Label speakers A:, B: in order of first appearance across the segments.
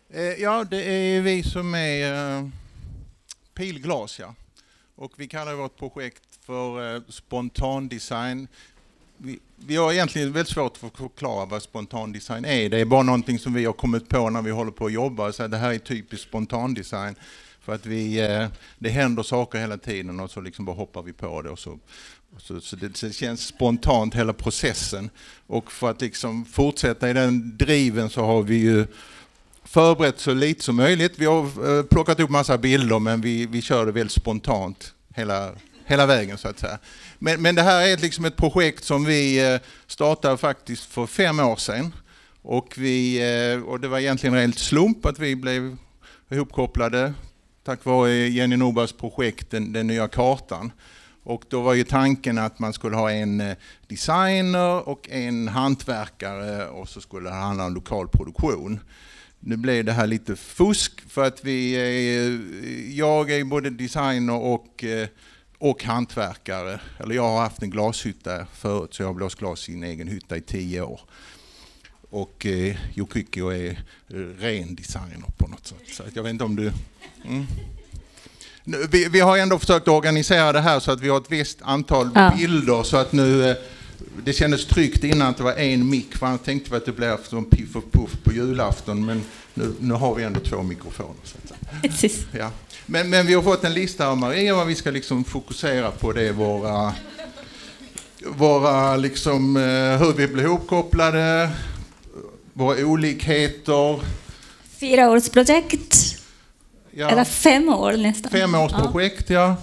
A: Ja, det är vi som är Pilglas, ja. Och vi kallar vårt projekt för spontandesign. Vi har egentligen väldigt svårt att förklara vad spontandesign är. Det är bara någonting som vi har kommit på när vi håller på att jobba. Så det här är typiskt spontandesign. För att det händer saker hela tiden och så liksom bara hoppar vi på det. Och så det känns spontant hela processen. Och för att liksom fortsätta i den driven så har vi ju förberett så lite som möjligt. Vi har plockat upp massa bilder, men vi kör det väldigt spontant hela vägen så att säga. Men det här är liksom ett projekt som vi startade faktiskt för 5 år sedan. Och det var egentligen en rent slump att vi blev ihopkopplade tack vare Jenny Norbergs projekt Den nya kartan. Och då var ju tanken att man skulle ha en designer och en hantverkare och så skulle det handla om lokal produktion. Nu blev det här lite fusk för att jag är både designer och hantverkare. Eller jag har haft en glashytta förut, så jag har blåst glas i en egen hytta i 10 år. Och Yukiko är ren designer på något sätt. Så jag vet inte om du... Vi har ändå försökt organisera det här så att vi har ett visst antal bilder så att nu... Det kändes tryggt innan att det var en mick, för han tänkte att det blev som piff och puff på julafton, men nu har vi ändå 2 mikrofoner. Så att ja. Men vi har fått en lista av Maria vad vi ska liksom fokusera på. Det är våra liksom, hur vi blir ihopkopplade, våra olikheter.
B: 4-årsprojekt. Ja. Eller 5 år nästan.
A: 5-årsprojekt, ja.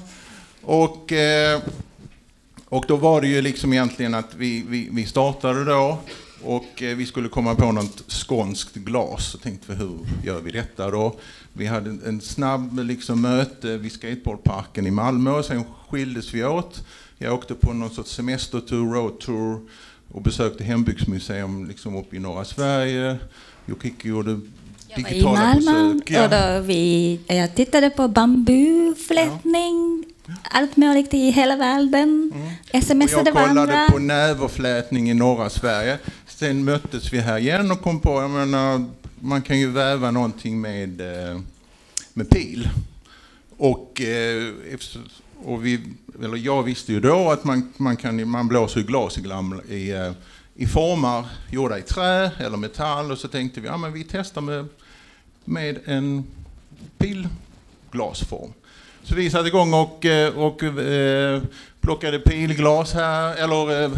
A: Och då var det ju liksom egentligen att vi startade då och vi skulle komma på något skånskt glas. Så tänkte vi, hur gör vi detta då? Vi hade en snabb liksom möte vid skateboardparken i Malmö och sen skildes vi åt. Jag åkte på någon sorts semestertur, roadtour och besökte hembygdsmuseum liksom uppe i norra Sverige. Yukiko gjorde digitala besök.
B: Ja. Jag tittade på bambuflätning. Ja. Allt möjligt i hela världen.
A: Jag kollade på näverflätning i norra Sverige. Sen möttes vi här igen och kom på, jag menar, man kan ju väva någonting med pil. Jag visste ju då att man blåser glas i former gjorda i trä eller metall, och så tänkte vi, men vi testar med en pilglasform. Så vi satte igång och plockade pilglas här, eller...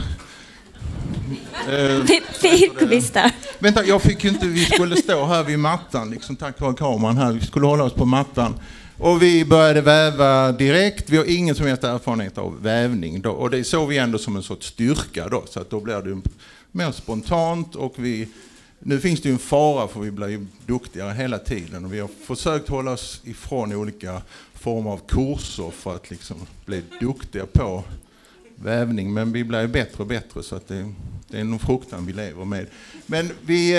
B: Pilkvistar.
A: Vänta, jag fick ju inte... Vi skulle stå här vid mattan, liksom, tack vare kameran här. Vi skulle hålla oss på mattan. Och vi började väva direkt. Vi har ingen som helst erfarenhet av vävning. Då, och det såg vi ändå som en sorts styrka då. Så att då blev det mer spontant. Och nu finns det ju en fara, för vi blir ju duktigare hela tiden. Och vi har försökt hålla oss ifrån olika former av kurser för att liksom bli duktiga på vävning. Men vi blir bättre och bättre, så att det är någon fruktan vi lever med. Men vi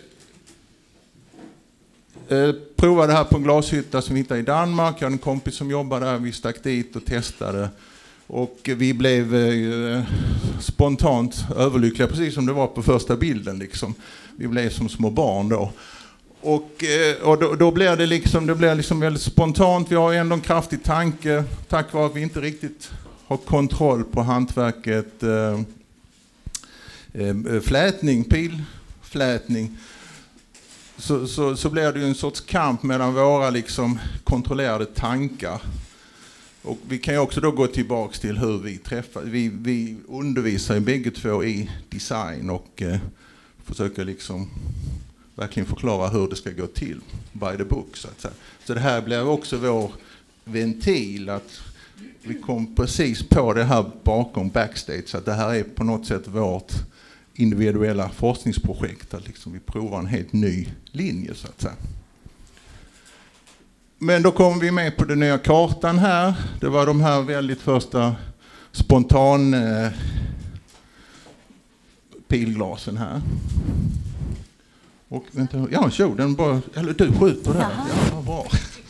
A: provade här på en glashytta som vi hittade i Danmark. Jag hade en kompis som jobbade där. Vi stack dit och testade. Och vi blev spontant överlyckliga, precis som det var på första bilden. Liksom. Vi blev som små barn då. Och då blir det liksom väldigt spontant. Vi har ändå en kraftig tanke, tack vare att vi inte riktigt har kontroll på hantverket. Pilflätning. Så blir det ju en sorts kamp mellan våra liksom kontrollerade tankar. Och vi kan ju också då gå tillbaka till hur vi träffar. Vi undervisar ju bägge två i design och försöker liksom verkligen förklara hur det ska gå till by the book, så att säga. Så det här blev också vår ventil, att vi kom precis på det här bakom backstage, så att det här är på något sätt vårt individuella forskningsprojekt, att liksom vi provar en helt ny linje, så att säga. Men då kom vi med på den nya kartan här. Det var de här väldigt första spontan pilglasen här. Och vänta, den bara, eller du skjuter där. Ja, bra.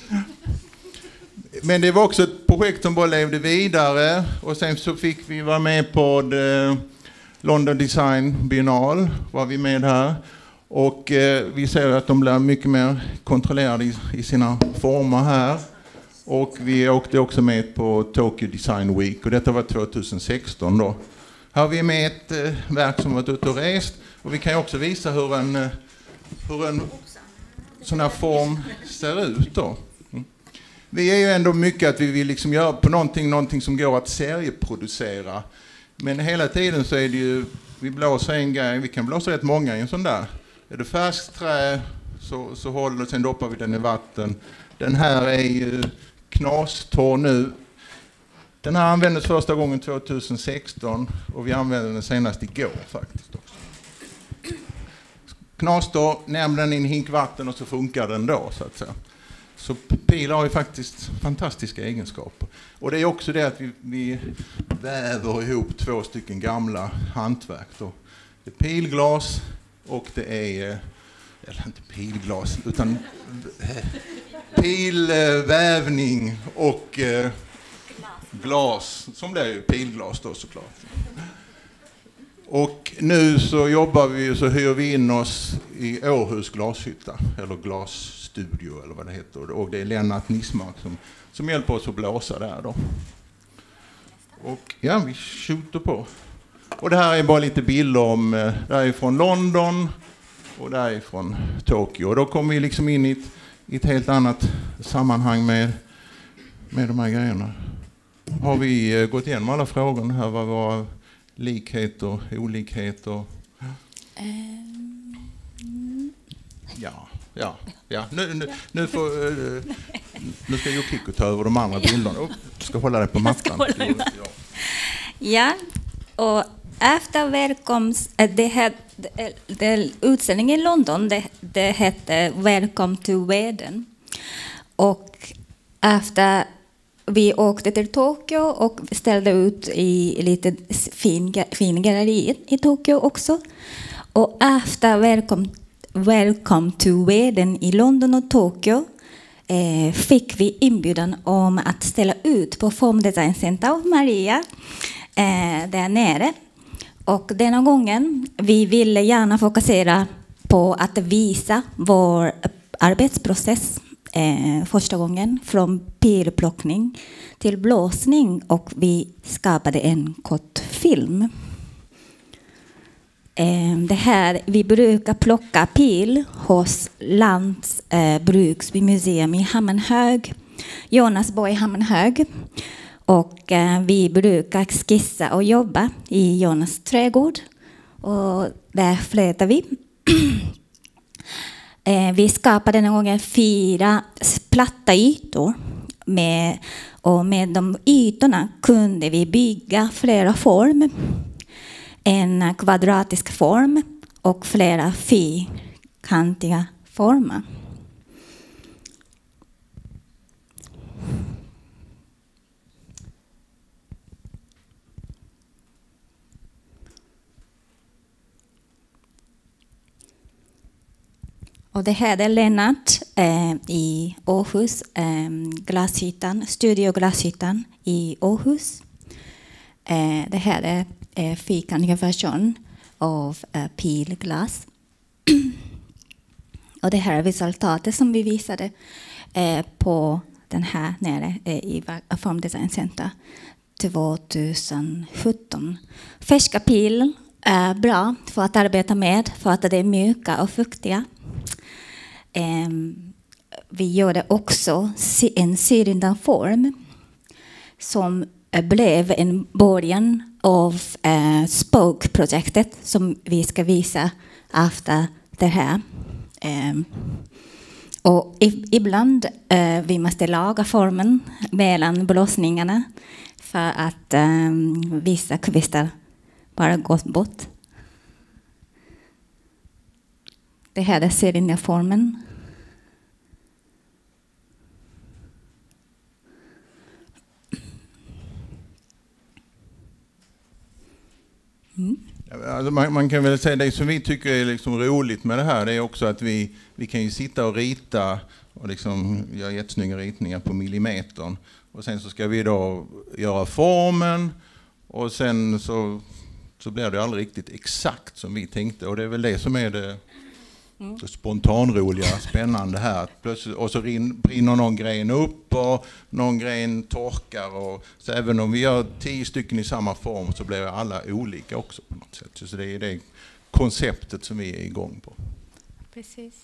A: Men det var också ett projekt som bara levde vidare, och sen så fick vi vara med på London Design Biennale, var vi med här. Och vi ser att de blir mycket mer kontrollerade i sina former här. Och vi åkte också med på Tokyo Design Week och detta var 2016 då. Här har vi med ett verk som varit ute och rest och vi kan ju också visa hur en sån här form ser ut då. Vi är ju ändå mycket att vi vill liksom göra på någonting som går att serieproducera. Men hela tiden så är det ju, vi blåser en grej, vi kan blåsa rätt många i en sån där. Är det färskt trä så håller, sen doppar vi den i vatten. Den här är ju knastorr nu. Den här användes första gången 2016 och vi använde den senast igår faktiskt också. Knastorr, nämn den i en hink vatten och så funkar den då så att säga. Så pil har ju faktiskt fantastiska egenskaper. Och det är också det att vi väver ihop 2 stycken gamla hantverk då. Det är pilglas och det är, eller inte pilglas utan pilvävning och glas som blir ju pilglas då såklart. Och nu så jobbar vi, så hyr vi in oss i Århus glashytta eller glasstudio eller vad det heter, och det är Lennart Nismark som hjälper oss att blåsa där då. Och ja, vi skjuter på. Och det här är bara lite bilder om, det här är från London och det här är från Tokyo. Och då kommer vi liksom in i ett helt annat sammanhang med de här grejerna. Har vi gått igenom alla frågorna här? Vad var likheter, olikheter? Ja. Nu ska Yukiko ta över de andra bilderna. Du ska hålla dig på mattan.
B: Ja, och efter utställningen i London, det hette Welcome to Veden. Och efter vi åkte till Tokyo och ställde ut i lite fin galleri i Tokyo också. Och efter Welcome to Veden i London och Tokyo fick vi inbjudan om att ställa ut på Formdesign Center av Maria där nere. Och denna gången vi ville gärna fokusera på att visa vår arbetsprocess första gången från pilplockning till blåsning, och vi skapade en kortfilm. Det här, vi brukar plocka pil hos Lantbruksmuseum i Hammenhög, Jonasborg Hammenhög, och vi brukar skissa och jobba i Jonas trädgård, och där flätar vi. Vi skapade den gången 4 platta ytor och med de ytorna kunde vi bygga flera former. En kvadratisk form och flera fyrkantiga former. Och det här är Lennart i Århus, glashyttan, Studio Glashyttan i Århus. Det här är fyrkantiga version av pilglas. Och det här är resultatet som vi visade på den här nere i Formdesign Center 2017. Färska pil är bra för att arbeta med, för att det är mjuka och fuktiga. Vi gjorde också en cylinderform som blev en början av Spoke-projektet som vi ska visa efter det här. Och ibland vi måste laga formen mellan blåsningarna för att vissa kvistar bara gått bort. Det här är cylinderformen.
A: Alltså man kan väl säga det som vi tycker är liksom roligt med det här, det är också att vi kan ju sitta och rita och liksom göra jättesnygga ritningar på millimetern, och sen så ska vi då göra formen, och sen så blir det aldrig riktigt exakt som vi tänkte, och det är väl det som är Så spontanroliga, spännande här. Plötsligt, och så brinner någon gren upp och någon gren torkar. Och, så även om vi gör 10 stycken i samma form så blir alla olika också på något sätt. Så det är det konceptet som vi är igång på.
B: Precis.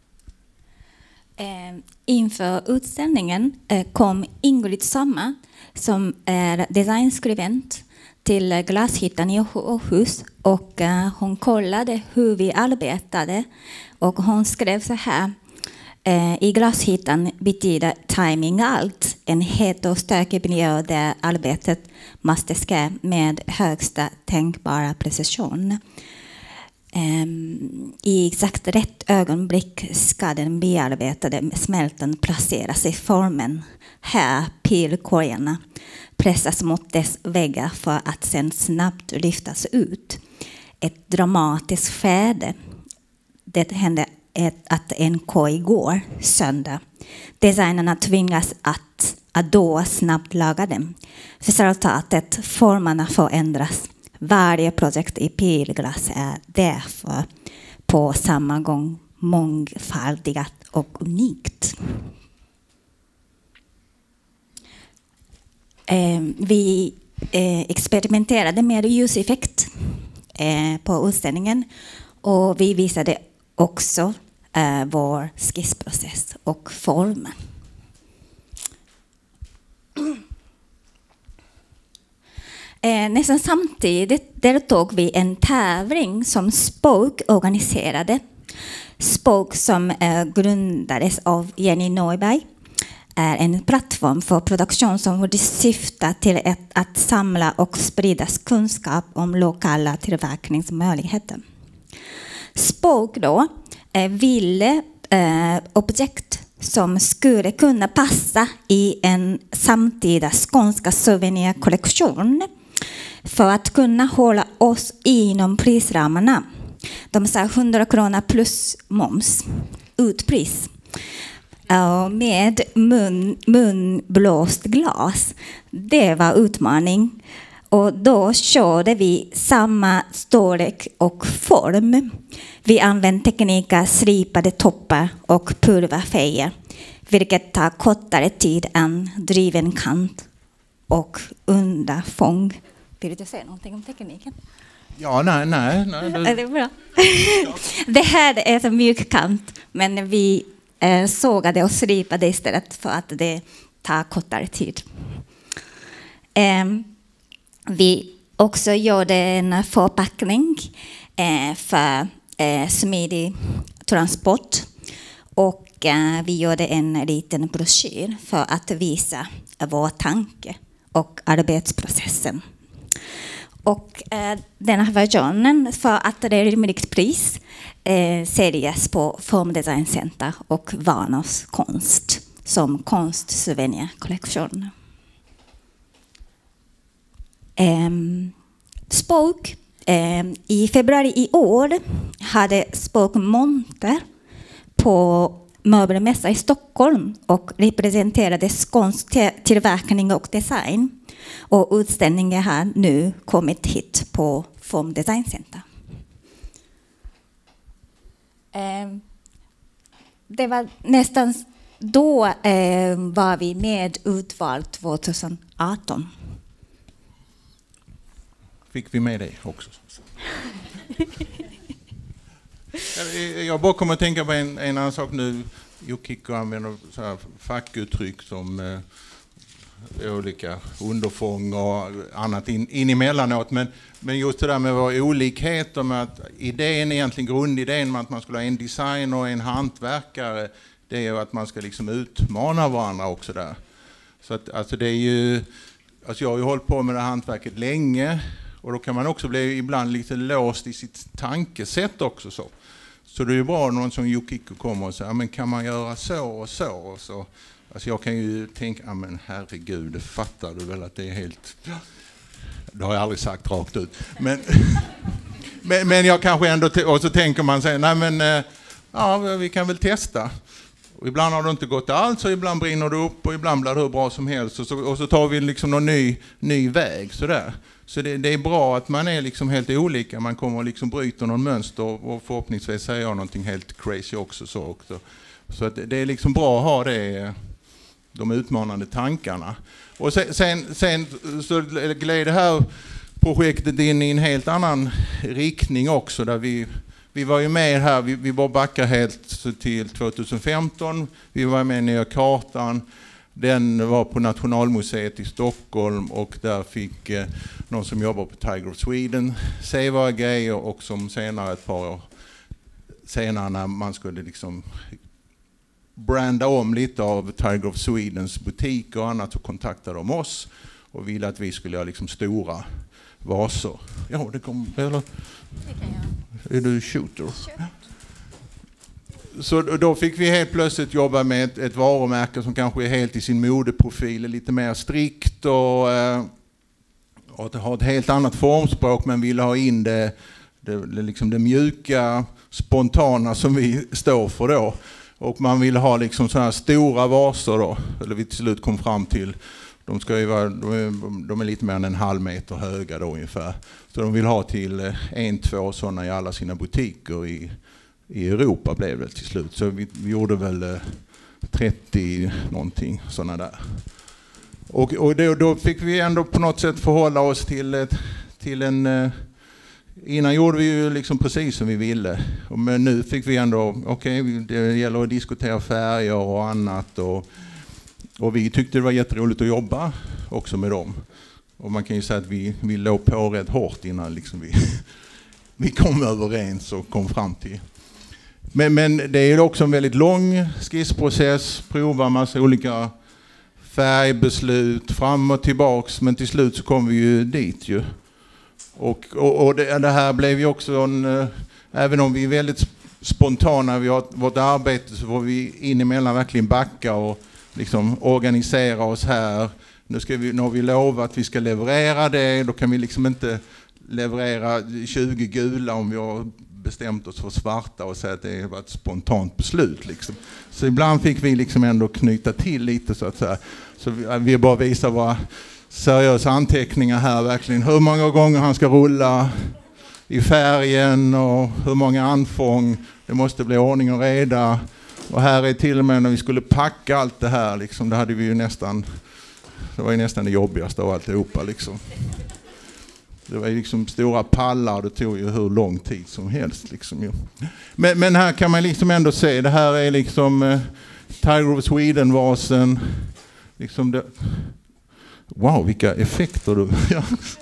B: Inför utställningen kom Ingrid Sommer som är designskribent till Glashyttan i Åhus och hon kollade hur vi arbetade och hon skrev så här: i Glashyttan betyder timing allt, en het och stökig miljö där arbetet måste ske med högsta tänkbara precision. I exakt rätt ögonblick ska den bearbetade smälten placeras i formen. Här pilkorgarna pressas mot dess väggar för att sen snabbt lyftas ut. Ett dramatiskt skede. Det hände att en koj går sönder. Designerna tvingas att då snabbt laga dem. Resultatet, formerna förändras. Varje projekt i pilglas är därför på samma gång mångfaldigat och unikt. Vi experimenterade med ljuseffekt på utställningen och vi visade också vår skissprocess och formen. Nästan samtidigt deltog vi i en tävling som Spoke organiserade. Spoke som grundades av Jenny Neuberg är en plattform för produktion som syftar till att samla och sprida kunskap om lokala tillverkningsmöjligheter. Spoke då ville objekt som skulle kunna passa i en samtida skånska souvenirkollektion för att kunna hålla oss inom prisramarna. De sa 100 kronor plus moms, utpris. Med munblåst glas. Det var utmaning. Och då körde vi samma storlek och form. Vi använde tekniker slipade toppar och pulverfärger, vilket tar kortare tid än driven kant och underfång. Vill du säga någonting om tekniken?
A: Ja, nej.
B: Det är bra. Det här är en mjuk kant, men vi sågade och slipade istället för att det tar kortare tid. Vi också gjorde en förpackning för smidig transport och vi gjorde en liten broschyr för att visa vår tanke och arbetsprocessen. Och den här versionen för att det är rimligt pris säljs på Formdesign Center och Varnås konst som konstsouvenirkollektion. Spoke i februari i år hade Spoke monter på möbelmässa i Stockholm och representerade skånsk tillverkning och design. Och utställningen har nu kommit hit på Formdesign Center. Det var nästan då var vi med utvald 2018.
A: Fick vi med det också? Jag bara kommer att tänka på en annan sak nu. Yukiko använder så här fackuttryck som olika underfång och annat in emellanåt. Men just det där med vår olikhet och med att grundidén med att man skulle ha en designer och en hantverkare, det är ju att man ska liksom utmana varandra också där. Så att alltså det är ju, alltså jag har ju hållit på med det hantverket länge och då kan man också bli ibland lite låst i sitt tankesätt också så. Så det är ju bra någon som Yukiko kommer och säger, men kan man göra så och så och så. Alltså jag kan ju tänka, men herregud, det fattar du väl att det är helt... Det har jag aldrig sagt rakt ut. Men jag kanske ändå... Och så tänker man sig, nej men, ja, vi kan väl testa. Och ibland har det inte gått alls, och ibland brinner det upp, och ibland blir det hur bra som helst. Och så tar vi liksom någon ny väg. Sådär. Så det är bra att man är liksom helt olika. Man kommer liksom bryta någon mönster och förhoppningsvis säger någonting helt crazy också. Så att det är liksom bra att ha de utmanande tankarna. Och sen så gled det här projektet in i en helt annan riktning också, där vi var ju med här, vi bara backar helt till 2015. Vi var med i Nya kartan. Den var på Nationalmuseet i Stockholm, och där fick någon som jobbar på Tiger of Sweden se våra grejer, och som senare, ett par år senare, när man skulle liksom branda om lite av Tiger of Swedens butiker och annat, så kontaktade de oss och ville att vi skulle göra liksom stora vaser. Ja, det kom, eller? Är du shooter? Så då fick vi helt plötsligt jobba med ett varumärke som kanske är helt i sin modeprofil, lite mer strikt och ha ett helt annat formspråk, men ville ha in det mjuka, spontana som vi står för då. Och man ville ha liksom sådana här stora vaser då, eller vi till slut kom fram till, de är lite mer än 1,5 meter höga då ungefär. Så de vill ha till 1-2 sådana i alla sina butiker i Europa blev det till slut. Så vi gjorde väl 30 någonting sådana där. Och då fick vi ändå på något sätt förhålla oss till en... Innan gjorde vi ju liksom precis som vi ville. Men nu fick vi ändå, det gäller att diskutera färger och annat. Och vi tyckte det var jätteroligt att jobba också med dem. Och man kan ju säga att vi låg på rätt hårt innan liksom vi kom överens och kom fram till. Men det är också en väldigt lång skissprocess, prova massa olika färgbeslut fram och tillbaks, men till slut så kom vi ju dit ju. Och det här blev ju också även om vi är väldigt spontana vid vårt arbete, så får vi inemellan verkligen backa och liksom organisera oss här. Nu har vi lovat att vi ska leverera det, då kan vi liksom inte leverera 20 gula om vi har bestämt oss för svarta och säga att det var ett spontant beslut liksom. Så ibland fick vi liksom ändå knyta till lite så att säga. Så vi bara visar våra seriösa anteckningar här verkligen. Hur många gånger han ska rulla i färgen och hur många anfång. Det måste bli ordning och reda. Och här är till och med när vi skulle packa allt det här liksom, det hade vi ju nästan, det var ju nästan det jobbigaste av alltihopa liksom. Det var ju liksom stora pallar, det tog ju hur lång tid som helst liksom ju. Men här kan man liksom ändå se, det här är liksom Tiger of Sweden-vasen liksom det. Wow, vilka effekter du gör.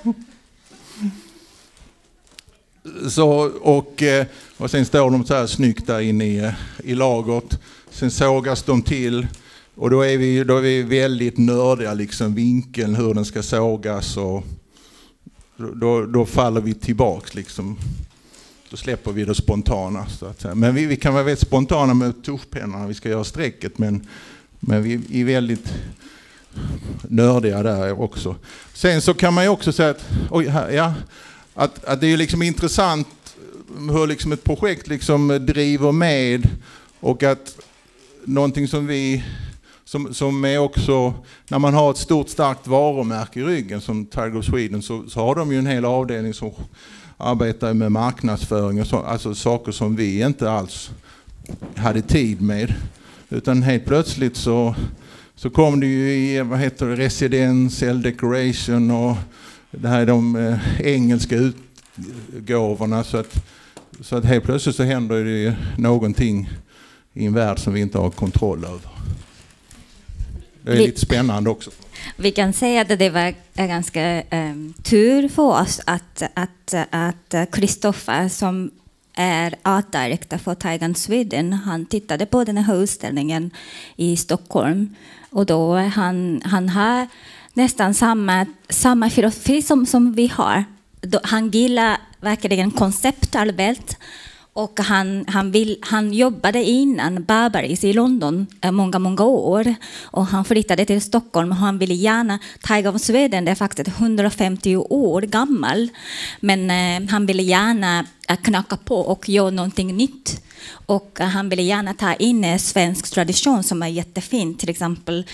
A: Så, och sen står de så här snyggt där inne i lagret. Sen sågas de till. Och då är vi väldigt nördiga liksom, vinkeln, hur den ska sågas. Och då faller vi tillbaks liksom. Då släpper vi det spontana. Så att säga. Men vi kan vara väldigt spontana med tuschpennan när vi ska göra strecket. Men vi är väldigt nördiga där också. Sen så kan man ju också säga att det är liksom intressant hur liksom ett projekt liksom driver med, och att någonting som som är också, när man har ett stort starkt varumärke i ryggen som Tiger of Sweden, så har de ju en hel avdelning som arbetar med marknadsföring och så, alltså saker som vi inte alls hade tid med, utan helt plötsligt så kom det ju i, residence, decoration, och det här är de engelska utgåvorna, så att helt plötsligt så händer det ju någonting i en värld som vi inte har kontroll över. Det är lite spännande också.
B: Vi kan säga att det var ganska tur för oss att Kristoffer, som är art director för Tiger of Sweden, han tittade på den här utställningen i Stockholm, och då han har nästan samma filosofi som vi har. Han gillar verkligen konceptarbetet, Och han jobbade innan Barbaris i London många år. Och han flyttade till Stockholm och han ville gärna, Tiger of Sweden, det är faktiskt 150 år gammal. Men han ville gärna knacka på och göra någonting nytt. Och han ville gärna ta in svensk tradition som är jättefint. Till exempel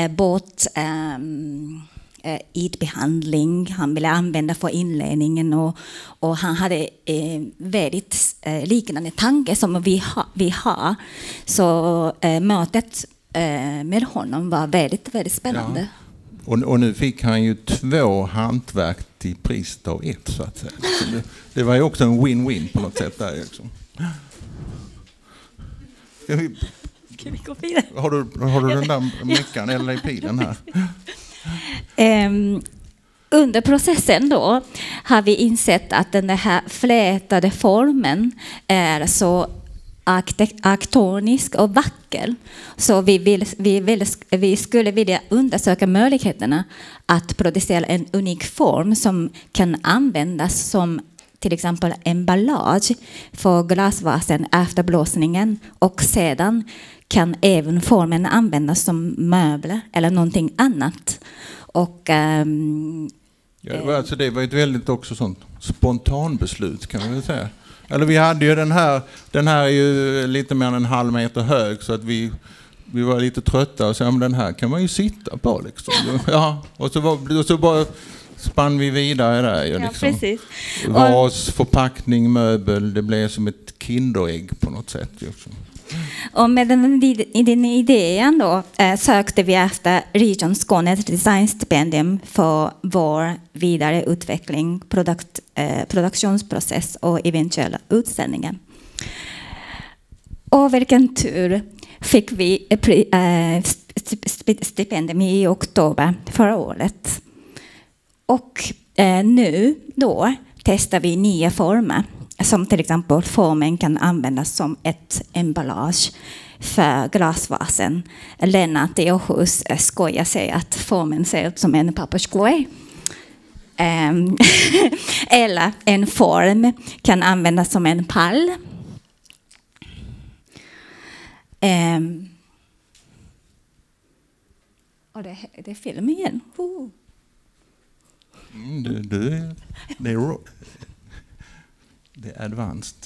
B: ytbehandling han ville använda för inledningen och han hade väldigt liknande tanke som vi har. Så mötet med honom var väldigt, väldigt spännande.
A: Ja. Och nu fick han ju 2 hantverk till priset av 1 så att säga. Så det var ju också en win-win på något sätt där liksom. Kan vi gå vidare? Har du den där mickan eller pilen här?
B: Under processen då har vi insett att den här flätade formen är så arktonisk och vacker. Så vi skulle vilja undersöka möjligheterna att producera en unik form som kan användas som till exempel emballage för glasvasen efter blåsningen och sedan kan även formen användas som möbler eller någonting annat. Och
A: det var ett väldigt också sånt spontanbeslut kan man väl säga. Eller vi hade ju den här är ju lite mer än en halv meter hög så att vi var lite trötta och sa men den här kan man ju sitta på liksom. Ja, och så bara spann vi vidare där ju liksom.
B: Ja, precis.
A: Vas, förpackning, möbel, det blev som ett kinderägg på något sätt liksom.
B: Och med den idén då sökte vi efter Region Skånes designstipendium för vår vidareutveckling, produktionsprocess och eventuella utställningar. Och vilken tur fick vi stipendium i oktober förra året. Och nu då testar vi nya former. Som till exempel formen kan användas som ett emballage för glasvasen. Lennart i Åhus skojar sig att formen ser ut som en papperskorg. Eller en form kan användas som en pall. Och det är film igen.
A: Det är advanced.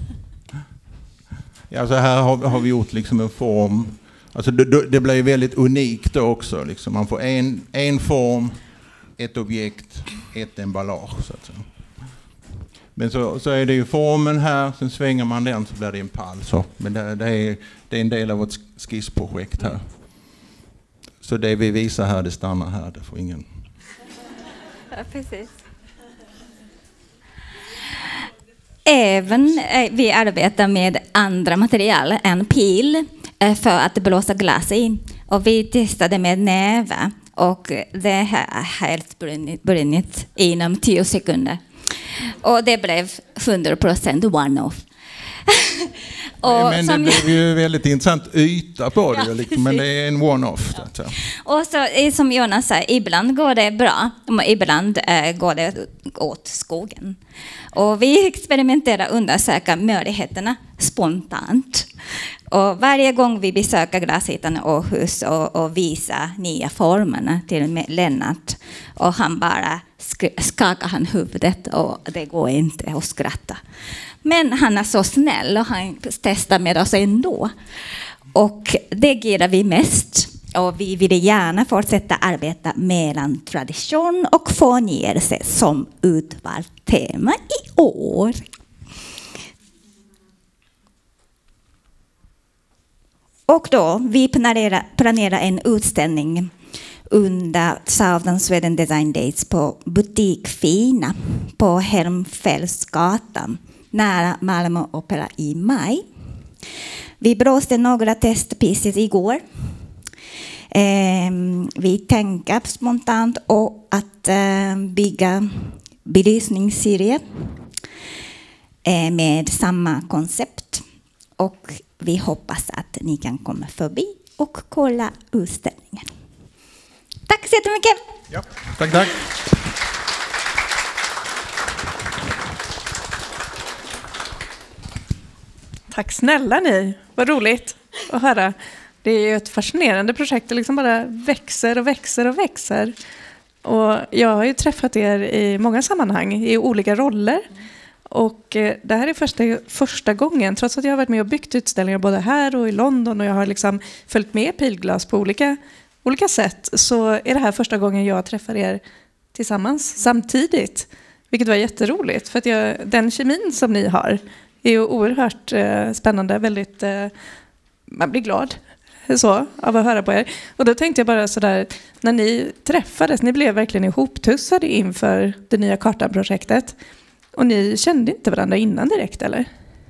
A: Ja, så här har vi gjort liksom en form. Alltså det blir väldigt unikt då också. Liksom. Man får en form, ett objekt, ett emballage. Så att säga. Men så är det ju formen här, sen svänger man den så blir det en pall. Så. Men det är en del av vårt skissprojekt här. Så det vi visar här, det stannar här. Det får ingen...
B: Ja, precis. Även vi arbetar med andra material än pil för att blåsa glas i. Och vi testade med näve och det har helt brunnit inom 10 sekunder. Och det blev 100% one-off.
A: Men det blev ju väldigt intressant yta på det, liksom, men det är en one-off.
B: Ja. Och så, som Jonas sa, ibland går det bra, ibland går det åt skogen. Och vi experimenterar och undersöker möjligheterna spontant. Och varje gång vi besöker Glashyttan i Åhus och visar nya formerna till Lennart och han bara skakar huvudet och det går inte att skratta. Men han är så snäll och han testar med oss ändå. Och det gillar vi mest. Och vi vill gärna fortsätta arbeta mellan tradition och förnyelse som utvalt tema i år. Och då, vi planerar en utställning under Southern Sweden Design Days på Butik Fina på Helmfältsgatan nära Malmö Opera i maj. Vi blåste några testpieces igår. Vi tänker spontant och att bygga belysningsserie med samma koncept. Och vi hoppas att ni kan komma förbi och kolla utställningen. Tack så jättemycket!
A: Ja, tack.
C: Tack snälla ni, vad roligt att höra. Det är ju ett fascinerande projekt, det liksom bara växer och växer och växer. Och jag har ju träffat er i många sammanhang, i olika roller. Och det här är första gången, trots att jag har varit med och byggt utställningar både här och i London och jag har liksom följt med Pilglas på olika sätt, så är det här första gången jag träffar er tillsammans samtidigt. Vilket var jätteroligt, för att den kemin som ni har är ju oerhört spännande, väldigt, man blir glad så, av att höra på er. Och då tänkte jag bara sådär, när ni träffades, ni blev verkligen ihoptussade inför det nya kartan-projektet. Och ni kände inte varandra innan direkt, eller?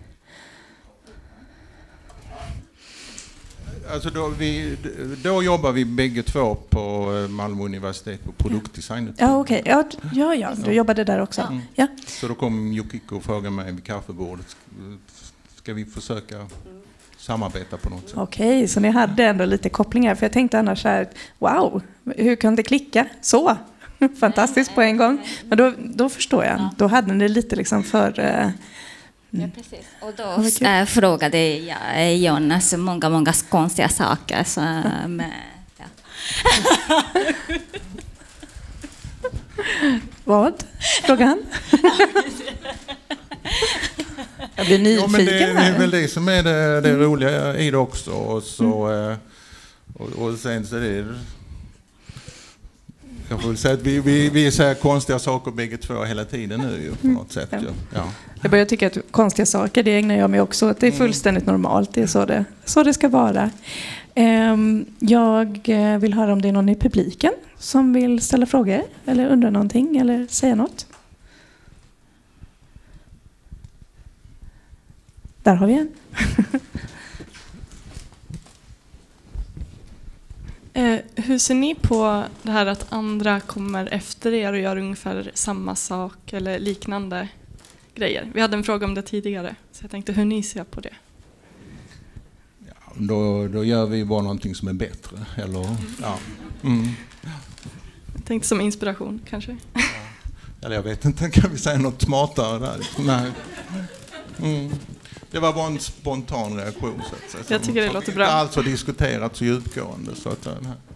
A: Alltså då jobbar vi bägge två på Malmö universitet på produktdesign.
C: Ja, okej. Ja, du jobbade där också.
A: Mm.
C: Ja.
A: Så då kom Yukiko och frågade mig vid kaffebordet, ska vi försöka samarbeta på något sätt?
C: Okej, så ni hade ändå lite kopplingar. För jag tänkte annars här, wow, hur kan det klicka så? Fantastiskt på en gång. Men då förstår jag. Då hade ni lite liksom för...
B: Ja, precis. Och då frågade jag Jonas många konstiga saker. Så, men, ja.
C: Vad? Frågade han? Jag blir nyfiken.
A: Ja, men det är väl det som är det roliga i det också. Och sen så är det... Jag får säga att vi säger konstiga saker bägge två hela tiden nu ju, på något sätt. Ja.
C: Jag börjar tycka att konstiga saker, det ägnar jag mig också åt. Det är fullständigt normalt, det är så det ska vara. Jag vill höra om det är någon i publiken som vill ställa frågor eller undra någonting eller säga något. Där har vi en.
D: Hur ser ni på det här att andra kommer efter er och gör ungefär samma sak eller liknande grejer? Vi hade en fråga om det tidigare, så jag tänkte hur ni ser på det.
A: Ja, då gör vi bara någonting som är bättre. Eller, ja.
D: Jag tänkte som inspiration kanske.
A: Ja. Eller jag vet inte, kan vi säga något smartare där? Nej. Det var bara en spontan reaktion. Så att säga.
D: Jag tycker det låter bra.
A: Det har alltså diskuterats så djupgående. Så att,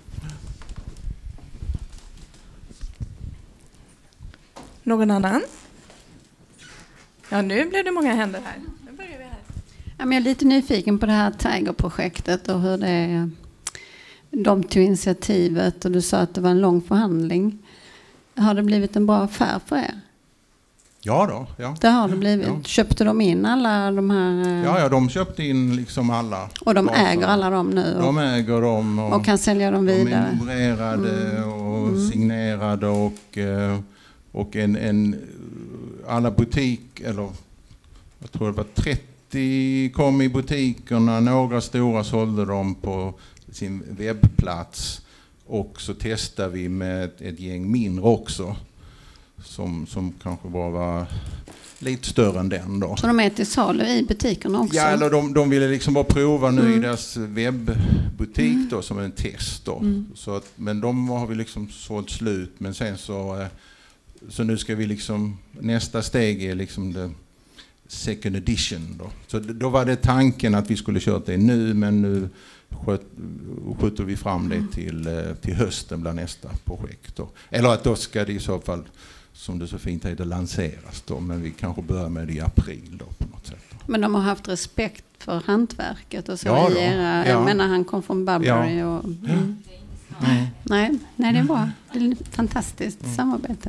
C: Någon annan? Ja, nu blev det många händer här. Nu börjar vi här.
E: Ja, men jag är lite nyfiken på det här Tiger-projektet och hur de tog initiativet. Och du sa att det var en lång förhandling. Har det blivit en bra affär för er?
A: Ja då, ja.
E: Det har det blivit.
A: Ja.
E: Köpte de in alla de här...
A: Ja, de köpte in liksom alla.
E: Och de äger alla dem nu?
A: De äger dem.
E: Och kan sälja dem vidare?
A: De är numrerade och signerade och alla eller jag tror det var 30 kom i butikerna, några stora sålde dem på sin webbplats och så testade vi med ett gäng mindre också som kanske bara var lite större än den då.
E: Så de är till salu i butikerna också?
A: Ja, eller de ville liksom bara prova nu i deras webbutik då som en test då. Så att, men de har vi liksom sålt slut, men sen så nu ska vi liksom, nästa steg är liksom det second edition då. Så då var det tanken att vi skulle köra det nu, men nu skjuter vi fram det till hösten bland nästa projekt då. Eller att då ska det i så fall, som det så fint heter, lanseras då, men vi kanske börjar med det i april då på något sätt då.
E: Men de har haft respekt för hantverket och så
A: ja,
E: i era, jag menar han kom från Burberry och... Nej, det är bra. Det är ett fantastiskt samarbete.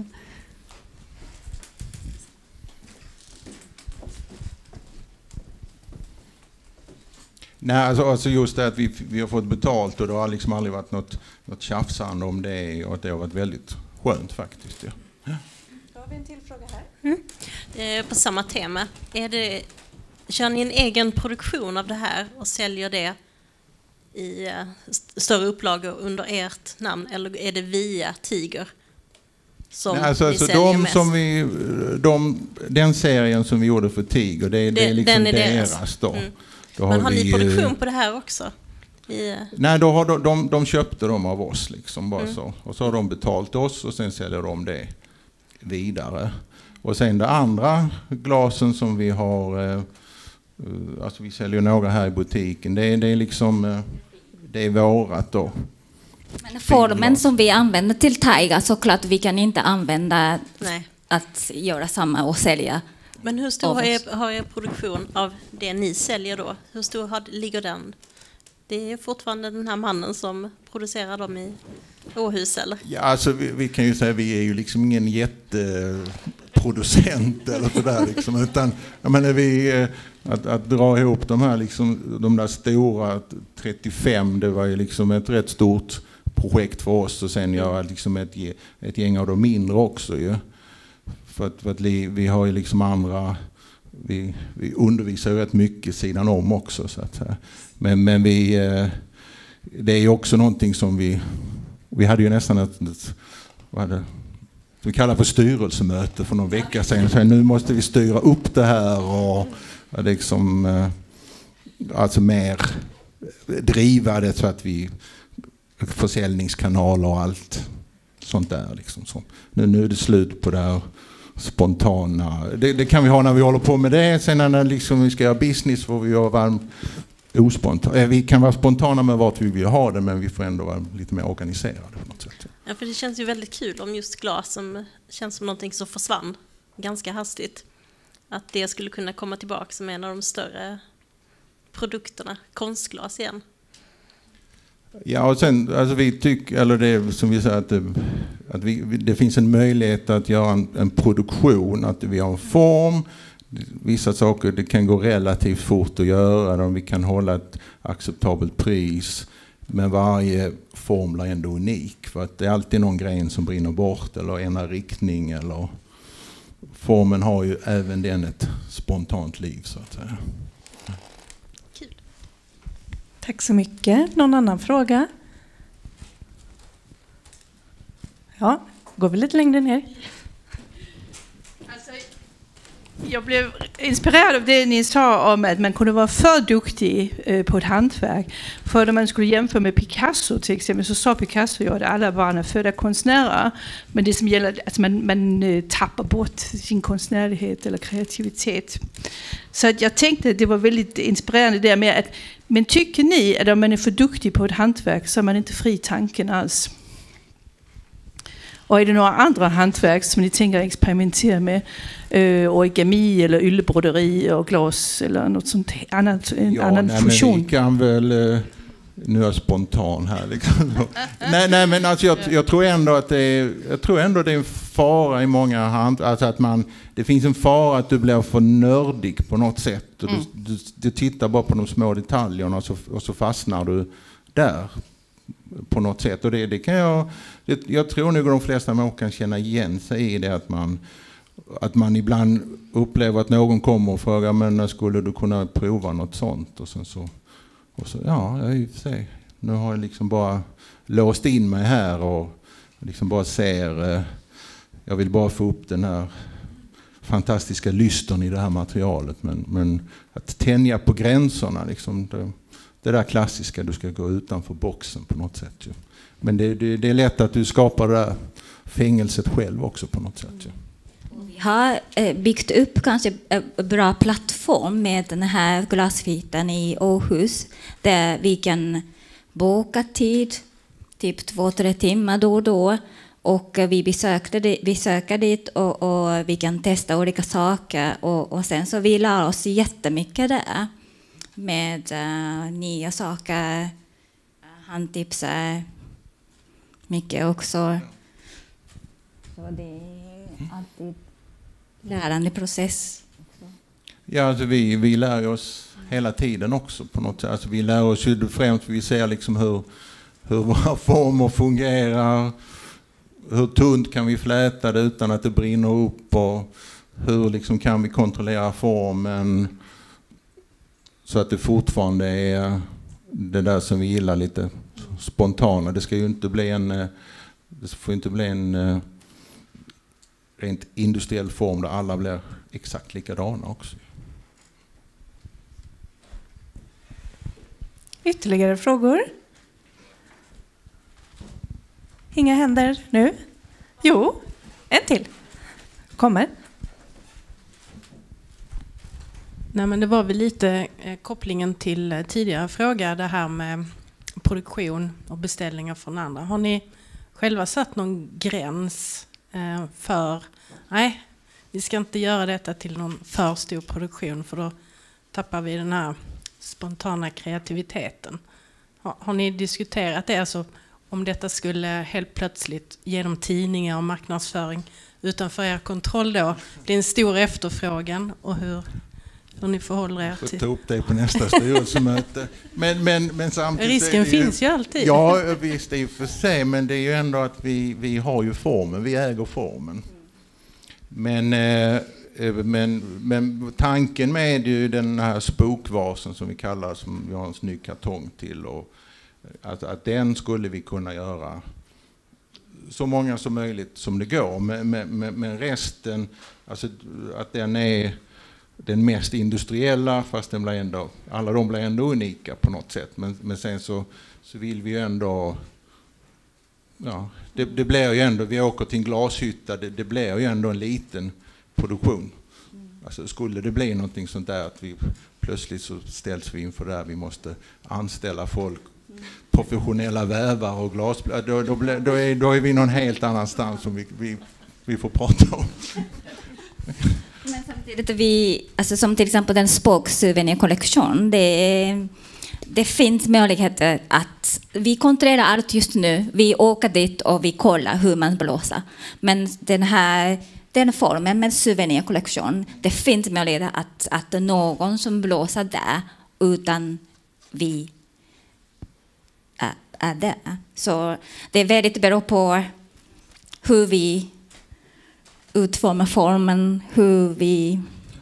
A: Nej, alltså just det att vi har fått betalt och det har liksom aldrig varit något tjafsande om det och det har varit väldigt skönt faktiskt. Ja.
C: Då har vi en till fråga här.
F: På samma tema. Kör ni en egen produktion av det här och säljer det i större upplagor under ert namn, eller är det via Tiger som
A: alltså
F: ni säljer mest? Den serien som vi gjorde för Tiger, det är liksom deras då. Men har ni produktion på det här också?
A: Nej, de köpte dem av oss liksom bara så. Och så har de betalt oss och sen säljer de det vidare. Och sen de andra glasen som vi har Alltså vi säljer några här i butiken. Det är liksom, det är vårat då.
B: Men formen som vi använder till Taiga, såklart vi kan inte använda att göra samma och sälja.
F: Men hur stor har er produktion av det ni säljer då? Hur stor ligger den? Det är fortfarande den här mannen som producerar dem i Åhus, eller?
A: Ja, alltså vi kan ju säga att vi är ju liksom ingen jätteproducent eller sådär liksom, utan jag menar att dra ihop de här liksom, de där stora 35, det var ju liksom ett rätt stort projekt för oss, och sen göra liksom ett gäng av de mindre också ju. För att vi har ju liksom andra, vi undervisar ju rätt mycket sidan om också, så att men det är ju också någonting som vi hade ju nästan ett vi kallar för styrelsemöte för någon vecka sedan, så nu måste vi styra upp det här och liksom alltså mer driva det så att vi försäljningskanaler och allt sånt där liksom. Så nu är det slut på det här spontana. Det kan vi ha när vi håller på med det. Sen när liksom vi ska göra business får vi vara ospontana. Vi kan vara spontana med vart vi vill ha det, men vi får ändå vara lite mer organiserade på något sätt.
F: Ja, för det känns ju väldigt kul om just glas som känns som någonting som försvann ganska hastigt. Att det skulle kunna komma tillbaka som en av de större produkterna, konstglas igen.
A: Ja, och sen alltså vi tycker, eller det som vi säger, att det finns en möjlighet att göra en produktion, att vi har en form. Vissa saker det kan gå relativt fort att göra om vi kan hålla ett acceptabelt pris, men varje form blir ändå unik, för att det är alltid någon gren som brinner bort eller ändrar riktning, eller formen har ju även den ett spontant liv, så att säga.
F: Kul.
C: Tack så mycket. Någon annan fråga? Ja, går vi lite längre ner.
G: Jag blev inspirerad av det ni sa om att man kunde vara för duktig på ett hantverk. För när man skulle jämföra med Picasso till exempel, så sa Picasso att alla barn är födda konstnärer. Men det som gäller att man tappar bort sin konstnärlighet eller kreativitet. Så att jag tänkte att det var väldigt inspirerande där med att, men tycker ni att om man är för duktig på ett hantverk så är man inte fri i tanken alls? Och är det några andra hantverk som ni tänker experimentera med? Origami eller yllebroderi och glas eller något sånt annat, annan fusion?
A: Men vi kan väl, nu är jag spontan här liksom. nej men alltså jag tror ändå att det är en fara i många alltså att det finns en fara att du blir för nördig på något sätt, och du tittar bara på de små detaljerna och så fastnar du där på något sätt, och det kan jag tror nog de flesta människor kan känna igen sig i det, att man ibland upplever att någon kommer och frågar, men skulle du kunna prova något sånt, och så ja, i och för sig, nu har jag liksom bara låst in mig här och liksom bara ser, jag vill bara få upp den här fantastiska lysten i det här materialet, men att tänja på gränserna liksom, det där klassiska, du ska gå utanför boxen på något sätt ju. Men det är lätt att du skapar det där fängelset själv också på något sätt ju.
B: Vi har byggt upp kanske en bra plattform med den här glasfitan i Åhus, där vi kan boka tid, typ 2-3 timmar då och då, och vi besöker dit och vi kan testa olika saker, och sen så vi lär oss jättemycket där med nya saker. Han tipsar mycket också. Så det är alltid lärande process.
A: Ja, alltså vi lär oss hela tiden också på något sätt. Alltså vi lär oss ju främst, vi ser liksom hur våra former fungerar. Hur tunt kan vi fläta det utan att det brinner upp, och hur liksom kan vi kontrollera formen så att det fortfarande är det där som vi gillar, lite spontana. Det ska ju inte bli det får inte bli en rent industriell form där alla blir exakt likadana också.
C: Ytterligare frågor? Inga händer nu? Jo, en till. Kommer.
H: Nej, men det var väl lite kopplingen till tidigare fråga, det här med produktion och beställningar från andra. Har ni själva satt någon gräns för, nej, vi ska inte göra detta till någon för stor produktion för då tappar vi den här spontana kreativiteten. Har ni diskuterat det? Alltså, om detta skulle helt plötsligt genom tidningar och marknadsföring utanför er kontroll då bli en stor efterfrågan och hur ni förhåller er till...
A: Jag får ta upp det på nästa styrelsemöte. Men samtidigt...
H: Risken finns ju alltid.
A: Ja, visst i och för sig, men det är ju ändå att vi har ju formen, vi äger formen. Men tanken med ju den här spokvasen som vi kallar, som vi har en snygg kartong till, och att den skulle vi kunna göra så många som möjligt som det går. Men resten, alltså att den är den mest industriella, fast den blir ändå, alla de blir ändå unika på något sätt. Men sen så vill vi ju ändå, ja, det blir ju ändå, vi åker till en glashytta, det blir ju ändå en liten produktion. Alltså skulle det bli någonting sånt där att vi plötsligt så ställs vi inför det här, vi måste anställa folk, professionella vävare och glasblad, då är vi någon helt annanstans som vi får prata om.
B: Men samtidigt som till exempel den språksouvenirkollektion, det finns möjligheter att vi kontrollerar allt just nu. Vi åker dit och vi kollar hur man blåser. Men den formen med souvenirkollektion, det finns möjligheter att någon som blåser där utan vi är där. Så det är väldigt beror på hur vi utformar formen, hur vi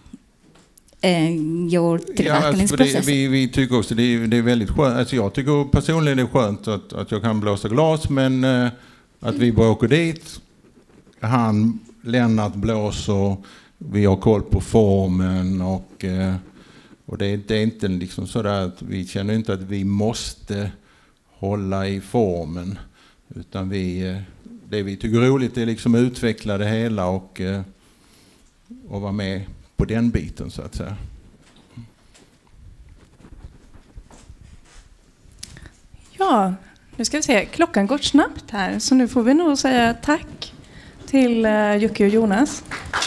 B: gör tillverkningsprocessen.
A: Alltså vi tycker också det är väldigt skönt. Alltså jag tycker personligen det är skönt att jag kan blåsa glas, men att vi bara åker dit. Lennart blåser, vi har koll på formen och det är inte liksom sådär att vi känner inte att vi måste hålla i formen, utan det vi tycker är roligt är liksom utveckla det hela och vara med på den biten så att säga.
C: Ja, nu ska vi se. Klockan går snabbt här, så nu får vi nog säga tack till Jocke och Jonas.